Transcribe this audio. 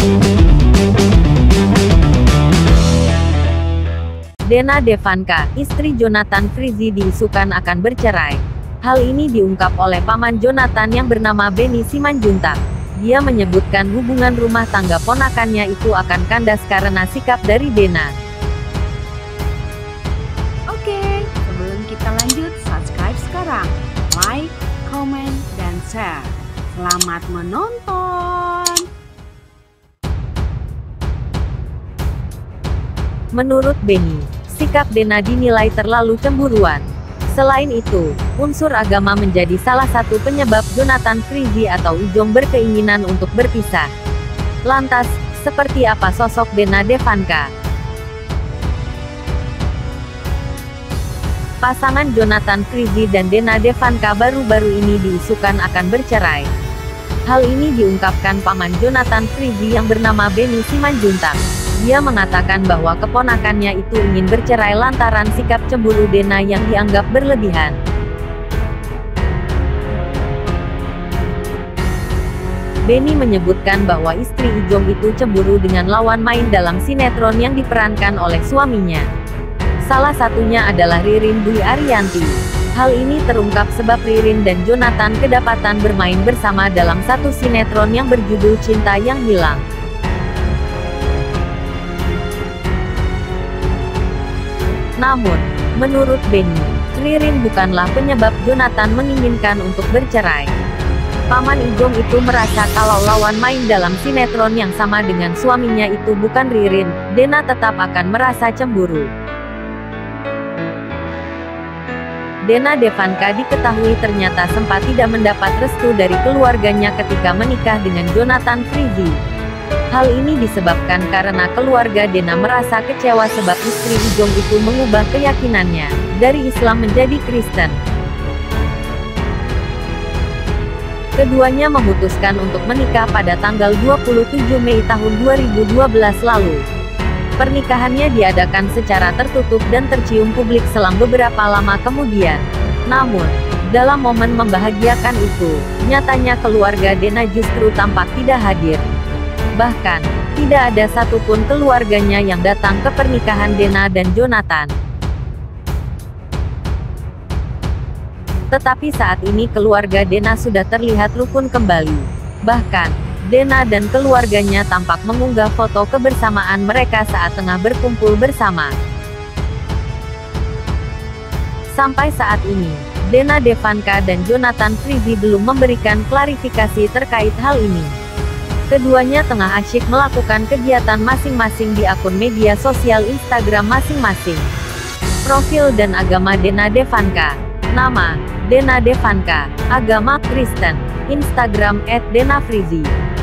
Dena Devanka, istri Jonathan Frizzy diisukan akan bercerai. Hal ini diungkap oleh paman Jonathan yang bernama Benny Simanjuntak. Dia menyebutkan hubungan rumah tangga ponakannya itu akan kandas karena sikap dari Dena. Oke, sebelum kita lanjut, subscribe sekarang, like, komen, dan share. Selamat menonton! Menurut Benny, sikap Dena dinilai terlalu cemburuan. Selain itu, unsur agama menjadi salah satu penyebab Jonathan Frizzy atau Ijong berkeinginan untuk berpisah. Lantas, seperti apa sosok Dena Devanka? Pasangan Jonathan Frizzy dan Dena Devanka baru-baru ini diisukan akan bercerai. Hal ini diungkapkan paman Jonathan Frizzy yang bernama Benny Simanjuntak. Dia mengatakan bahwa keponakannya itu ingin bercerai lantaran sikap cemburu Dena yang dianggap berlebihan. Benny menyebutkan bahwa istri Ijong itu cemburu dengan lawan main dalam sinetron yang diperankan oleh suaminya. Salah satunya adalah Ririn Dwi Ariyanti. Hal ini terungkap sebab Ririn dan Jonathan kedapatan bermain bersama dalam satu sinetron yang berjudul Cinta Yang Hilang. Namun, menurut Benny, Ririn bukanlah penyebab Jonathan menginginkan untuk bercerai. Paman Ijong itu merasa kalau lawan main dalam sinetron yang sama dengan suaminya itu bukan Ririn, Dena tetap akan merasa cemburu. Dena Devanka diketahui ternyata sempat tidak mendapat restu dari keluarganya ketika menikah dengan Jonathan Frizzy. Hal ini disebabkan karena keluarga Dena merasa kecewa sebab istri Ijong itu mengubah keyakinannya dari Islam menjadi Kristen. Keduanya memutuskan untuk menikah pada tanggal 27 Mei tahun 2012 lalu. Pernikahannya diadakan secara tertutup dan tercium publik selang beberapa lama kemudian. Namun, dalam momen membahagiakan itu, nyatanya keluarga Dena justru tampak tidak hadir. Bahkan, tidak ada satupun keluarganya yang datang ke pernikahan Dena dan Jonathan. Tetapi saat ini keluarga Dena sudah terlihat rukun kembali. Bahkan, Dena dan keluarganya tampak mengunggah foto kebersamaan mereka saat tengah berkumpul bersama. Sampai saat ini, Dena Devanka dan Jonathan Frizzy belum memberikan klarifikasi terkait hal ini. Keduanya tengah asyik melakukan kegiatan masing-masing di akun media sosial Instagram masing-masing. Profil dan agama Dena Devanka. Nama, Dena Devanka. Agama, Kristen. Instagram @denafrizzy.